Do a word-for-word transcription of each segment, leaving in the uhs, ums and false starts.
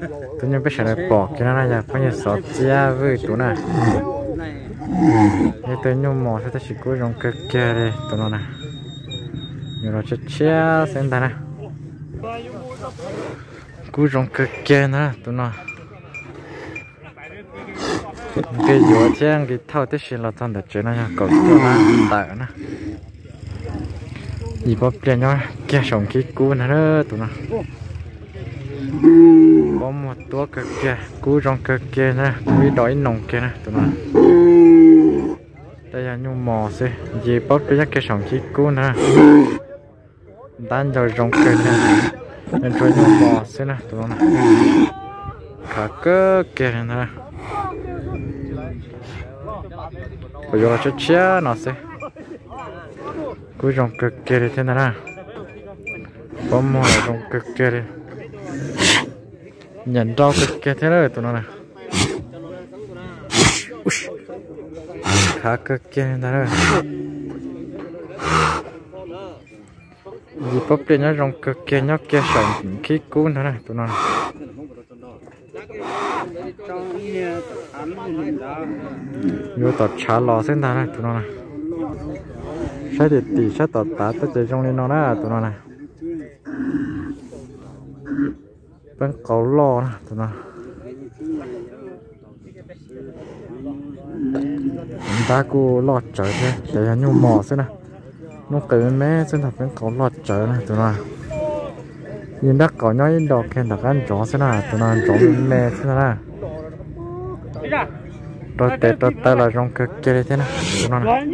tôi nhớ biết sẽ lại bỏ cái nó là phải như sọt chia với tụi này thế tôi nhớ mò sẽ chỉ cố trong cái kia đây tụi nó này nhiều nó chết chia xem ta nè cố trong cái kia nữa tụi nó cái dừa chén cái thau tới xin là thằng đặt chơi nó nha cậu cho nó tại nó gì bóp lên nó kia sống cái cú nữa đó tụi nó có một tua cái kia cú trong cái kia nè quý đói nồng kia nè tụi nó đây là nhung mò xí gì bóp lên cái sống cái cú nè tan rồi trong cái này nên chơi nhung mò xí nè tụi nó cả cái kia nè bây giờ cho chia nó sẽ cứ trong cực kia thế nào nè bấm mồi trong cực kia đi nhận rau cực kia thế nào tụi nó nè khá cực kia thế nào gì bóp lên nhá trong cực kia nhóc kia sống khí cuốn thế này tụi nó vô tọt trả lò xem ta này tụi nó này sai thì tỉ sai tọt tá tới chơi trong lên nó nè tụi nó này bên cầu lò nè tụi nó ta cô lọt trời thế để là nhung mò xem nè nó cái mé xem thật bên cầu lọt trời này tụi nó nhìn đất có nhói đỏ khen đặc ăn chó xem nè tụi nó ăn chó mẹ xem nè rồi tết rồi tết là trong cái kia thế này tụi nó này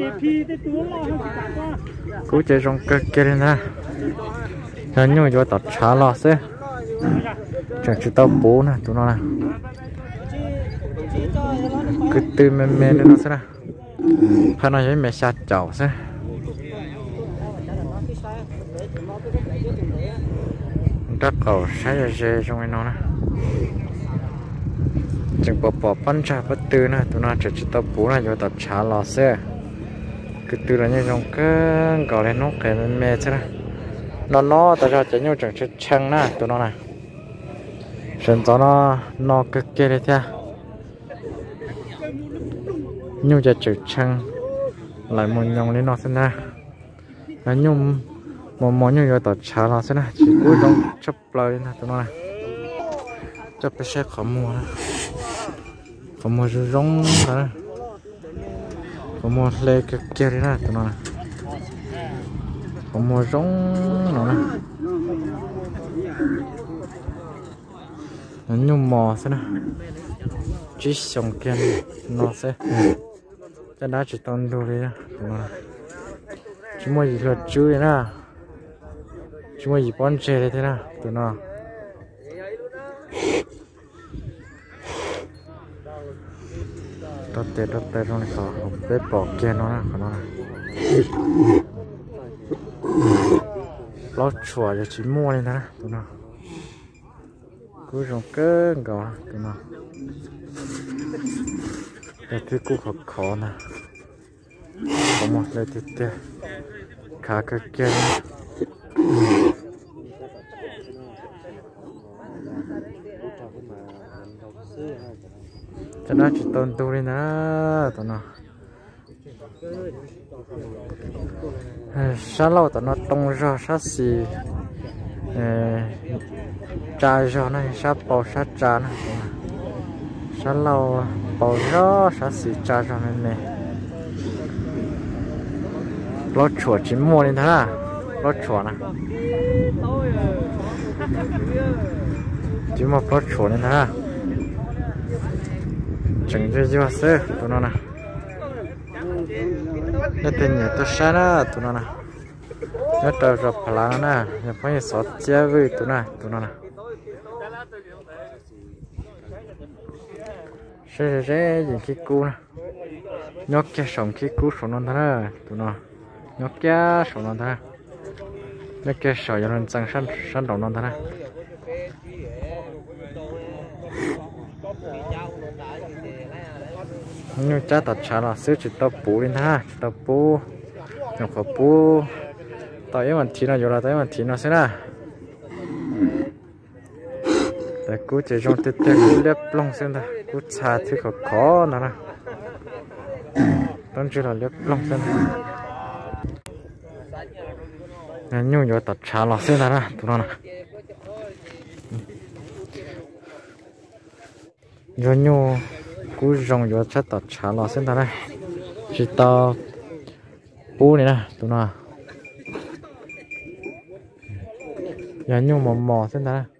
cứ chơi trong cái kia nè cho nhau cho tao trả lọ xí chẳng chỉ tao bố nè tụi nó này cứ từ mẹ mẹ lên nó xí nè phải nói với mẹ sát chậu xí đất cầu sai ra dê trong cái nó nè chẳng bỏ bỏ bắn ra bất tư nè tụi nó chỉ tao bố này cho tao trả lò xe cái từ là như trong cái gọi lên nó cái mẹ thế này nó nó tao cho chỉ nhau chẳng chết chăng nè tụi nó này xem cho nó nó cái kia đấy theo nhauจะchữ chăng lại một nhông lên nó xem nè là nhung một món như vậy tao trả lò xem nè chỉ cuối trong chấp lời nè tụi nó này chấp cái xe khó mua nè có một rong đó có một lê cái kia đấy nè tụi nó này có một rong nó nè nó nhung mò thế nè chỉ xong kia nó sẽ cái đá chỉ toàn đồ đấy nè tụi nó chỉ mua gì là chui nè chỉ mua gì bón chè đấy thế nè tụi nó tao tê tao tê trong này có bếp bỏ kia nó nè nó này lót chùa cho chỉ mua lên nè tụi nó cứ trong cơ gò tụi nó cái thứ cũ khó khó nè có một cái thứ tê khá cái kia cho nó chỉ tôn tu đi nữa tụi nó sao lâu tụi nó tung ra sát xì trái ra này sát bò sát trà này sao lâu bò ra sát xì trái ra này nè lót chuột chỉ mua lên thế à lót chuột nè chỉ một lót chuột lên thế à chẳng chơi gì hết tụi nó nè cái tên nhà tôi sáng á tụi nó nè nhớ trời rồi phải làm nè nhớ phải sọt chia với tụi nó tụi nó nè sẽ sẽ gì cái cú nè nhớ cái sống cái cú sống nó thế tụi nó nhớ cái sống nó thế nhớ cái sống cho nó sang sang sang đầu nó thế nhưng cha tao trả làซื้อchỉ tao bù lên ha tao bù nhóc khó bù tao ấy mà thì nó vô là tao ấy mà thì nó sẽ là tại cú chỉ trong tết tết cú lép long xem ta cú chả thì khó khó nữa nè đón chưa là lép long xem nè nhung nhớ tập chả lọt xem ta nè tụi nó nè nhớ nhung cú rong nhớ chắc tập chả lọt xem ta nè chỉ tao bố này nè tụi nó nhớ nhung mò mò xem ta nè